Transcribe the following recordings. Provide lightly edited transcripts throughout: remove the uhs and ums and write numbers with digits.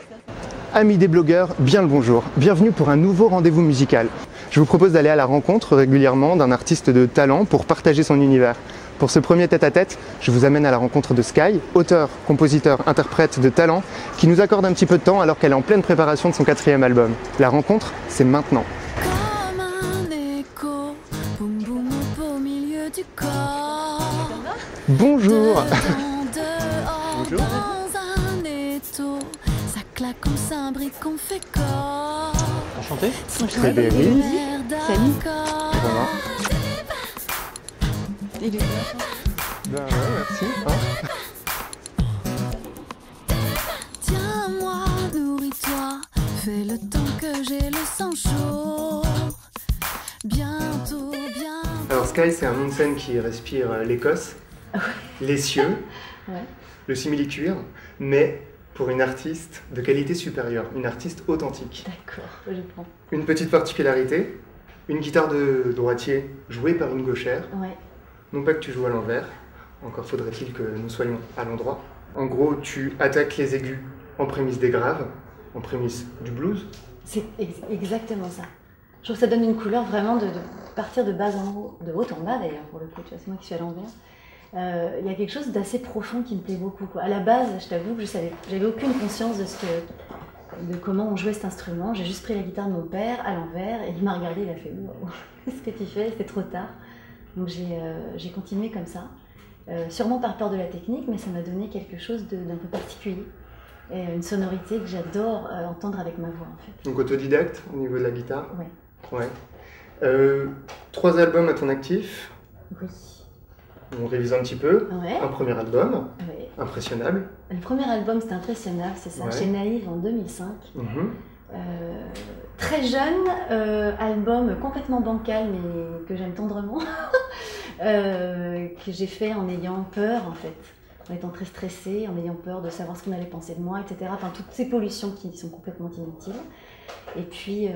Amis des blogueurs, bien le bonjour. Bienvenue pour un nouveau rendez-vous musical. Je vous propose d'aller à la rencontre régulièrement d'un artiste de talent pour partager son univers. Pour ce premier tête-à-tête, je vous amène à la rencontre de Sky, auteur, compositeur, interprète de talent, qui nous accorde un petit peu de temps alors qu'elle est en pleine préparation de son 4e album. La rencontre, c'est maintenant. Comme un écho, boum boum au milieu du corps. Bonjour. Bonjour. Dans un étau, ça claque, on s'imbrique, on fait corps. Enchanté. Frédéric. Salut. Voilà. Il est Ben ouais, merci. Tiens-moi, nourris-toi, fais le temps que j'ai le sang chaud. Bientôt. Alors Sky, c'est un nom de scène qui respire l'Écosse, les cieux, le simili-cuir, mais pour une artiste de qualité supérieure, une artiste authentique. D'accord, je prends. Une petite particularité, une guitare de droitier jouée par une gauchère. Ouais. Non pas que tu joues à l'envers, encore faudrait-il que nous soyons à l'endroit. En gros, tu attaques les aigus en prémisse des graves, en prémisse du blues. C'est exactement ça. Je trouve que ça donne une couleur vraiment de partir de bas en haut, de haut en bas d'ailleurs, pour le coup, tu vois, c'est moi qui suis à l'envers. Il y a quelque chose d'assez profond qui me plaît beaucoup, quoi. À la base, je t'avoue que j'avais aucune conscience de comment on jouait cet instrument. J'ai juste pris la guitare de mon père à l'envers et il m'a regardé, il a fait « Wow, qu'est-ce que tu fais? C'est trop tard ». Donc j'ai continué comme ça, sûrement par peur de la technique, mais ça m'a donné quelque chose d'un peu particulier. Et une sonorité que j'adore entendre avec ma voix en fait. Donc autodidacte au niveau de la guitare. Ouais. 3 albums à ton actif. Oui. On révise un petit peu. Ouais. Un premier album, Ouais. impressionnable. Le premier album, c'était impressionnant, c'est ça, Ouais. chez Naïve en 2005. Mhm. Très jeune, album complètement bancal, mais que j'aime tendrement, que j'ai fait en ayant peur en fait, en étant très stressée, en ayant peur de savoir ce qu'on allait penser de moi, etc. Enfin, toutes ces pollutions qui sont complètement inutiles. Et puis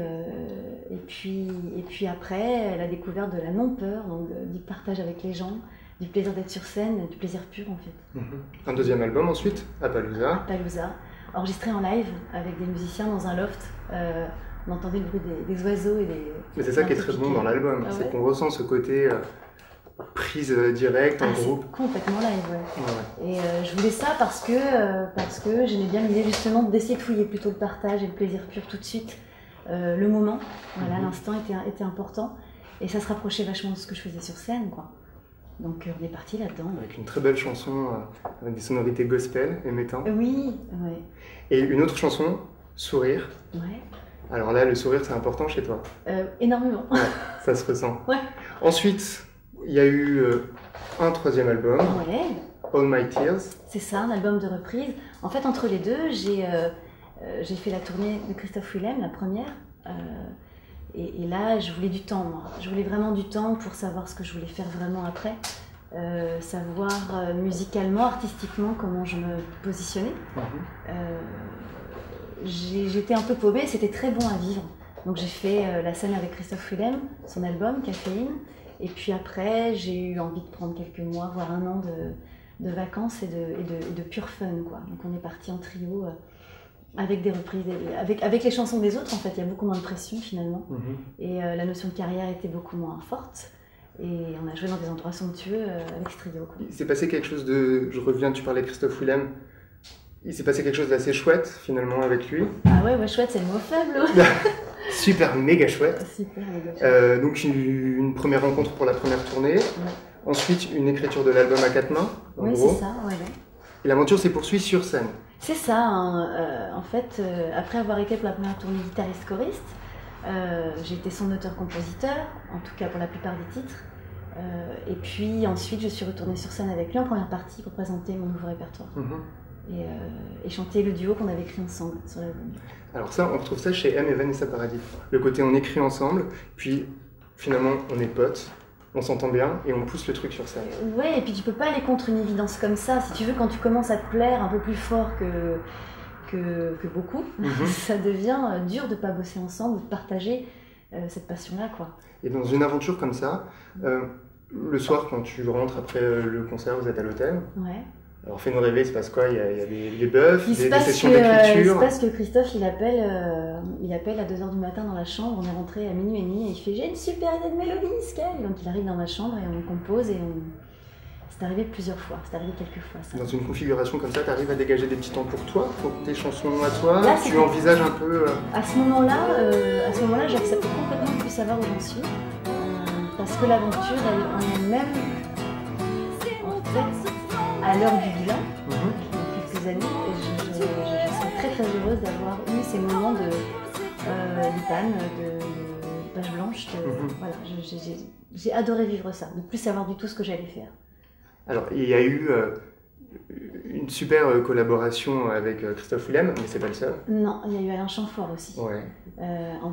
après, la découverte de la non-peur, donc du partage avec les gens, du plaisir d'être sur scène, du plaisir pur en fait. Mhm. Un deuxième album ensuite, Appaloosa. Appaloosa, enregistré en live avec des musiciens dans un loft. On entendait le bruit des oiseaux et des... Mais c'est ça qui est très bon dans l'album, c'est qu'on ressent ce côté prise directe en groupe. C'est complètement live, Ouais. Et je voulais ça parce que j'aimais bien l'idée justement d'essayer de fouiller plutôt le partage et le plaisir pur tout de suite. Le moment, voilà, l'instant était important et ça se rapprochait vachement de ce que je faisais sur scène, quoi. Donc on est parti là-dedans. Avec une très belle chanson avec des sonorités gospel émettant. Oui, ouais. Et une autre chanson, Sourire. Ouais. Alors là, le sourire, c'est important chez toi. Énormément. Ouais, ça se ressent. Ouais. Ensuite, il y a eu un 3e album, Ouais. All My Tears. C'est ça, un album de reprise. En fait, entre les deux, j'ai fait la tournée de Christophe Willem, la première. Et là, je voulais du temps, moi. Je voulais vraiment du temps pour savoir ce que je voulais faire vraiment après. Savoir musicalement, artistiquement, comment je me positionnais. J'étais un peu paumée, c'était très bon à vivre. Donc j'ai fait la scène avec Christophe Willem, son album, Caféine. Et puis après, j'ai eu envie de prendre quelques mois, voire un an de vacances et de pur fun, quoi. Donc on est parti en trio avec des reprises, avec les chansons des autres, en fait. Il y a beaucoup moins de pression, finalement. Et la notion de carrière était beaucoup moins forte. Et on a joué dans des endroits somptueux avec ce trio, quoi. Il s'est passé quelque chose de... Je reviens, tu parlais de Christophe Willem. Il s'est passé quelque chose d'assez chouette, finalement, avec lui. Ah ouais, chouette, c'est le mot faible. Super, méga chouette. Super, méga chouette. Donc une première rencontre pour la première tournée. Ouais. Ensuite, une écriture de l'album à 4 mains, en Oui, gros. c'est ça, ouais. Et l'aventure s'est poursuivie sur scène. C'est ça, hein. En fait, après avoir été pour la première tournée guitariste-choriste, j'ai été son auteur-compositeur, en tout cas pour la plupart des titres. Et puis ensuite, je suis retournée sur scène avec lui en première partie pour présenter mon nouveau répertoire. Et chanter le duo qu'on avait écrit ensemble sur l'album. Alors ça, on retrouve ça chez M et Vanessa Paradis. Le côté on écrit ensemble, puis finalement on est potes, on s'entend bien et on pousse le truc sur scène. Ouais, et puis tu peux pas aller contre une évidence comme ça. Si tu veux, quand tu commences à te plaire un peu plus fort que beaucoup, ça devient dur de pas bosser ensemble ou de partager cette passion-là, quoi. Et dans une aventure comme ça, le soir quand tu rentres après le concert, vous êtes à l'hôtel, ouais. Alors fais-nous rêver, il se passe quoi? Il y a des bœufs, des sessions Il d'écriture. se passe que Christophe, il appelle à 2h du matin dans la chambre, on est rentré à minuit et demi, et il fait « J'ai une super idée de mélodie, Sky !» Donc il arrive dans ma chambre et on compose, et c'est arrivé plusieux fois, ça. Dans une configuration comme ça, tu arrives à dégager des petits temps pour toi, pour tes chansons à toi? Là, tu envisages un peu... À ce moment-là, j'accepte complètement de plus savoir où j'en suis, parce que l'aventure, elle en elle-même, en fait, à l'heure du bilan, depuis quelques années, je suis très très heureuse d'avoir eu ces moments de panne, de page blanche. Voilà, j'ai adoré vivre ça, de plus savoir du tout ce que j'allais faire. Alors, il y a eu une super collaboration avec Christophe Willem, mais c'est pas le seul. Non, il y a eu Alain Chamfort aussi, Ouais. en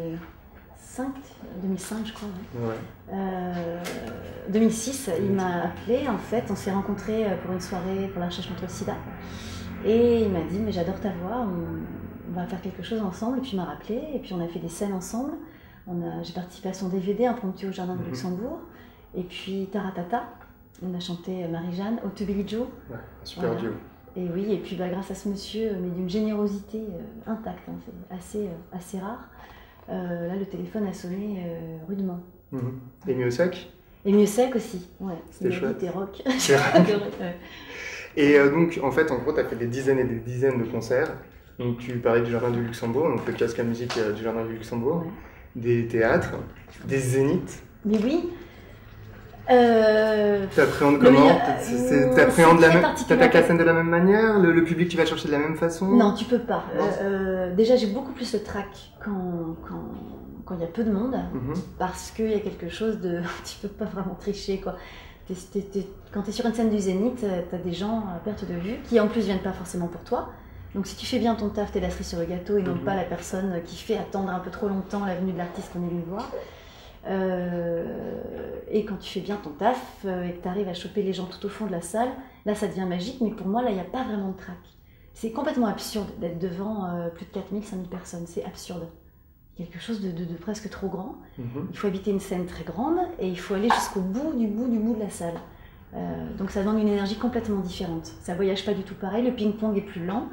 2005 je crois. Ouais. 2006, il m'a appelé, en fait, on s'est rencontrés pour une soirée pour la recherche contre le sida. Et il m'a dit, mais j'adore ta voix, on va faire quelque chose ensemble. Et puis il m'a rappelé, et puis on a fait des scènes ensemble. J'ai participé à son DVD impromptu au Jardin de Luxembourg. Et puis Taratata, on a chanté Marie-Jeanne, Au To Billy Joe. Ouais, super duo. Et oui, et puis grâce à ce monsieur, mais d'une générosité intacte, hein, c'est assez rare. Là, le téléphone a sonné rudement. Et mieux sec? Et mieux sec aussi, ouais. C'était chouette. C'était rock. Ouais. Et donc, en fait, en gros, tu as fait des dizaines et des dizaines de concerts. Donc, tu parlais du Jardin du Luxembourg, donc le kiosque à musique du Jardin du Luxembourg, des théâtres, des zéniths. Mais oui. T'appréhendes comment? T'attaques la scène de la même manière? Le public, tu vas le chercher de la même façon? Non, tu peux pas. Déjà, j'ai beaucoup plus le trac quand il y a peu de monde, parce qu'il y a quelque chose de... tu peux pas vraiment tricher, quoi. Quand tu es sur une scène du Zénith, tu as des gens à perte de vue, qui en plus viennent pas forcément pour toi. Donc si tu fais bien ton taf, t'es la cerise sur le gâteau et non pas la personne qui fait attendre un peu trop longtemps la venue de l'artiste qu'on est venu voir. Et quand tu fais bien ton taf et que tu arrives à choper les gens tout au fond de la salle, là ça devient magique, mais pour moi là il n'y a pas vraiment de trac. C'est complètement absurde d'être devant plus de 4000, 5000 personnes, c'est absurde. Quelque chose de presque trop grand. Il faut habiter une scène très grande et il faut aller jusqu'au bout de la salle. Donc ça donne une énergie complètement différente. Ça voyage pas du tout pareil, le ping-pong est plus lent.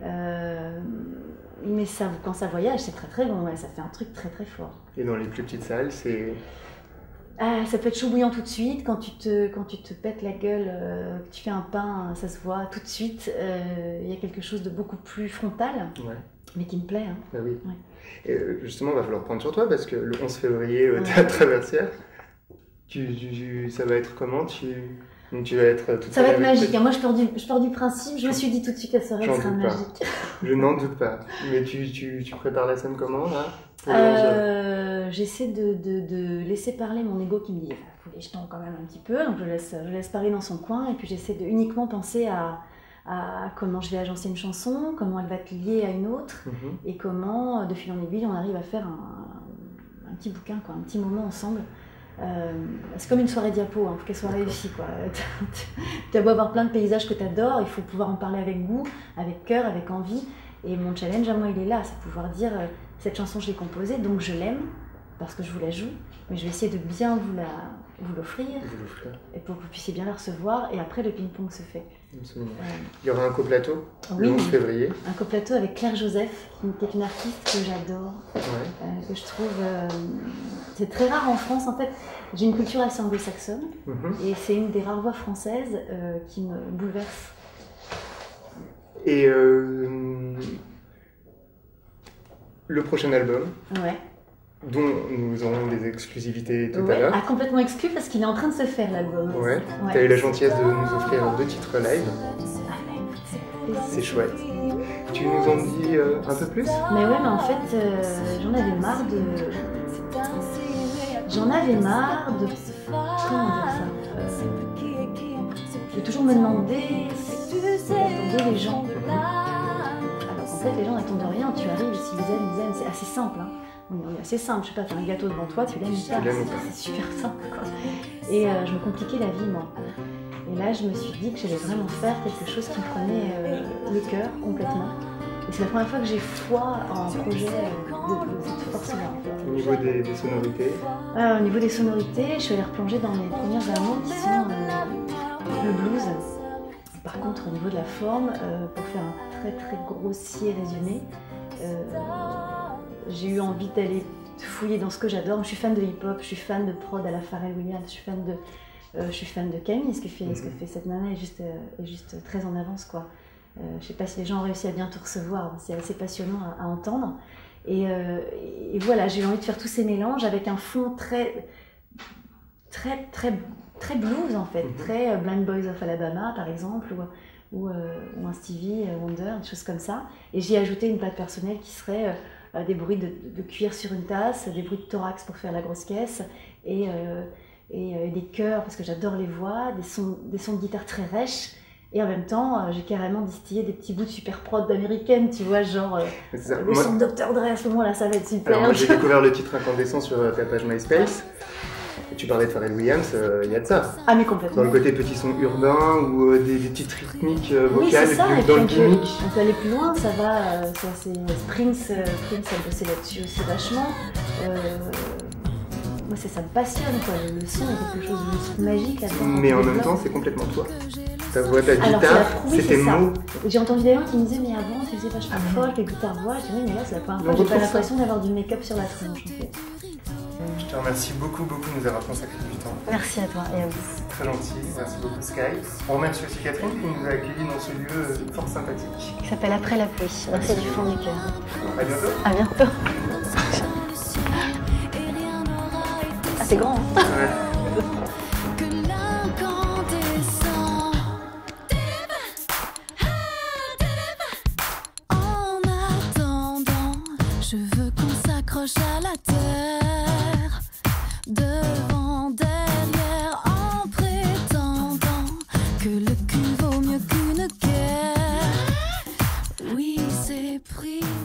Mais ça, quand ça voyage, c'est très très bon, ouais, ça fait un truc très très fort. Et dans les plus petites salles, c'est... Ça peut être chaud bouillant tout de suite, quand tu te pètes la gueule, que tu fais un pain, ça se voit tout de suite. Il y a quelque chose de beaucoup plus frontal, mais qui me plaît. Hein. Bah oui. Ouais. Et justement, il va falloir prendre sur toi, parce que le 11 février, Théâtre Traversière, ça va être comment? Donc tu vas être toute ça va être magique. Moi, je pars du principe, je me suis dit tout de suite qu'elle soirée sera magique. Je n'en doute pas. Mais tu prépares la scène comment, là? J'essaie de laisser parler mon ego qui me dit faut les jetons quand même un petit peu. Donc je laisse parler dans son coin et puis j'essaie de uniquement penser à comment je vais agencer une chanson, comment elle va être liée à une autre et comment, de fil en aiguille, on arrive à faire un petit bouquin, quoi, un petit moment ensemble. C'est comme une soirée diapo, il faut qu'elle soit réussie. Tu as beau avoir plein de paysages que tu adores, il faut pouvoir en parler avec goût, avec cœur, avec envie. Et mon challenge à moi, il est là, c'est pouvoir dire cette chanson, je l'ai composée, donc je l'aime, parce que je vous la joue, mais je vais essayer de bien vous l'offrir, et pour que vous puissiez bien la recevoir, et après le ping-pong se fait. Absolument. Il y aura un coplateau le 11 février. Un coplateau avec Claire Joseph, qui est une artiste que j'adore, que je trouve... c'est très rare en France, en fait. J'ai une culture assez anglo-saxonne, et c'est une des rares voix françaises qui me bouleverse. Et le prochain album, dont nous aurons des exclusivités tout à l'heure. Complètement exclu parce qu'il est en train de se faire l'album. Tu as eu la gentillesse de nous offrir 2 titres live. C'est chouette. Tu nous en dis un peu plus? Mais ouais, mais en fait, j'en avais marre de... Comment dire ça? De toujours me demander si j'attendais les gens. Alors qu'en fait, les gens n'attendent rien. Tu arrives, s'ils aiment, c'est assez simple. Hein. C'est assez simple, je sais pas, tu as un gâteau devant toi, tu l'aimes pas, c'est super simple quoi. Et je me compliquais la vie moi. Et là je me suis dit que j'allais vraiment faire quelque chose qui me prenait le cœur complètement. Et c'est la première fois que j'ai foi en projet de cette force-là. Au niveau des sonorités? Au niveau des sonorités, je suis allée replonger dans mes premières amours qui sont le blues. Par contre, au niveau de la forme, pour faire un très très grossier résumé, j'ai eu envie d'aller fouiller dans ce que j'adore. Je suis fan de hip-hop, je suis fan de prod à la Pharrell Williams, je suis fan de Camille. Ce que fait cette nana est juste très en avance, quoi. Je sais pas si les gens ont réussi à bien tout recevoir, c'est assez passionnant à entendre. Et voilà, j'ai eu envie de faire tous ces mélanges avec un fond très blues en fait, très Blind Boys of Alabama par exemple, ou un Stevie Wonder, des choses comme ça. Et j'y ai ajouté une patte personnelle qui serait des bruits de cuir sur une tasse, des bruits de thorax pour faire la grosse caisse, et des chœurs parce que j'adore les voix, des sons de guitare très rêches. Et en même temps, j'ai carrément distillé des petits bouts de super prod d'américaine, tu vois, genre le son de Dr. Dre à ce moment-là, ça va être super. Alors moi j'ai découvert le titre Incandescent sur ta page MySpace. Et tu parlais de Pharrell Williams, il y a de ça. Ah mais complètement. Dans le côté petit son urbain ou des petites rythmiques vocales, oui, c'est ça. Et dans puis le gimmick. On peut aller plus loin, ça va, c'est Prince a bossé là-dessus aussi vachement. Moi ça me passionne quoi, le son est quelque chose de magique là-dedans. Mais en même temps c'est complètement toi. Ta voix, ta guitare, c'est tes mots. J'ai entendu des gens qui me disaient mais avant tu faisais vachement folk et guitare-voix, je dis oui mais là c'est la première fois, j'ai pas l'impression d'avoir du make-up sur la tronche en fait. Je te remercie beaucoup de nous avoir consacré du temps. Merci à toi et à vous. Très gentil, merci beaucoup Sky. On remercie aussi Catherine qui nous a accueillis dans ce lieu fort sympathique. Qui s'appelle Après la pluie, merci du fond du cœur. À bientôt. À bientôt. Ah c'est grand hein. Ouais. Je veux qu'on s'accroche à la terre, devant, derrière, en prétendant que le cul vaut mieux qu'une guerre. Oui, c'est pris.